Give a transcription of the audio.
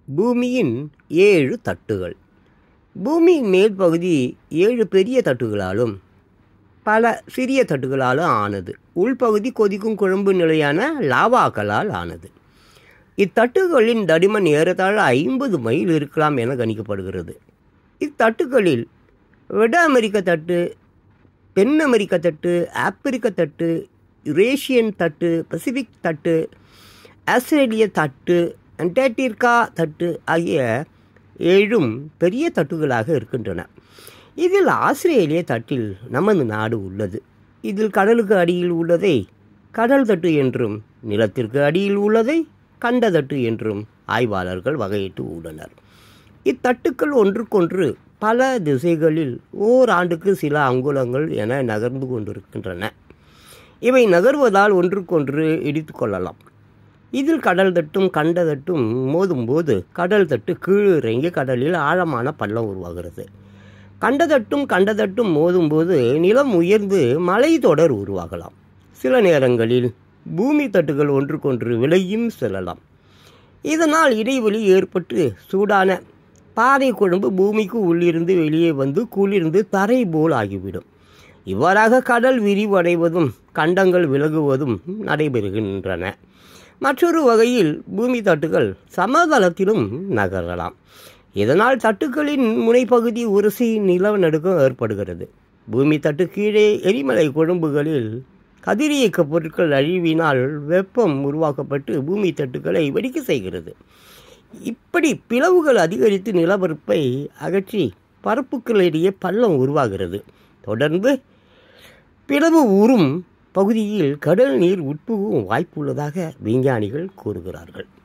பூமியின் 7 தட்டுகள். பூமியின் மேல் பகுதி 7 பெரிய தட்டுகளாலும் பல சிறிய தட்டுகளாலும் ஆனது. உள்பகுதி கொதிக்கும் குழம்பு நிலையான லாவாக்களால் ஆனது. இத்தட்டுகளின் தடிமன் ஏறத்தாழ 50 மைல் இருக்கலாம் என கணிக்கப்படுகிறது. இத்தட்டுகளில் வட அமெரிக்க தட்டு, தென் அமெரிக்க தட்டு, ஆப்பிரிக்க தட்டு, யுரேஷியன் தட்டு, பசிபிக் தட்டு, ஆஸ்திரேலிய தட்டு, அண்டார்டிகா தட்டு ஆகிய 7 பெரிய தட்டுகளாக இருக்கின்றன. இதில் ஆஸ்திரேலிய தட்டில் நமது நாடு உள்ளது. இதில் கடலுக்கு அடியில் உள்ளதை கடல் தட்டு என்றும், நிலத்திற்கு அடியில் உள்ளதை கண்டதட்டு என்றும் ஆய்வாளர்கள் வகையிட்டு உள்ளனர். இத்தட்டுக்கள் ஒன்றுக்கொன்று பல திசைகளில் ஓராண்டுக்கு சில அங்குலங்கள் என நகர்ந்து கொண்டிருக்கின்றன. இவை நகர்வதால் ஒன்றுக்கொன்று இடித்து கொள்ளலாம். இதில் கடல் தட்டும் கண்டதட்டும் மோதும்போது கடல் தட்டு கீழிறங்கி கடலில் ஆழமான பள்ளம் உருவாகிறது. கண்டதட்டும் மோதும்போது நிலம் உயர்ந்து மலைத்தொடர் உருவாகலாம். சில நேரங்களில் பூமி தட்டுகள் ஒன்றுக்கொன்று விலகியும் செல்லலாம். இதனால் இடைவெளி ஏற்பட்டு சூடான பாறை குழம்பு பூமிக்கு உள்ளிருந்து வெளியே வந்து குளிர்ந்து தரை போல் ஆகிவிடும். இவ்வாறாக கடல் விரிவடைவதும் கண்டங்கள் விலகுவதும் நடைபெறுகின்றன. மற்றொரு வகையில் பூமி தட்டுகள் சமதளத்திலும் நகரலாம். இதனால் தட்டுக்களின் முனைப்பகுதி உரசி நிலநடுக்கம் ஏற்படுகிறது. பூமி தட்டு கீழே எரிமலை கொழும்புகளில் கதிரியக்க பொருட்கள் அழிவினால் வெப்பம் உருவாக்கப்பட்டு பூமி தட்டுக்களை வெடிக்க செய்கிறது. இப்படி பிளவுகள் அதிகரித்து நிலப்பரப்பை அகற்றி பரப்புகளிடையே பள்ளம் உருவாகிறது. தொடர்ந்து பிளவு உறும் பகுதியில் கடல் நீர் உட்புகும் வாய்ப்புள்ளதாக விஞ்ஞானிகள் கூறுகிறார்கள்.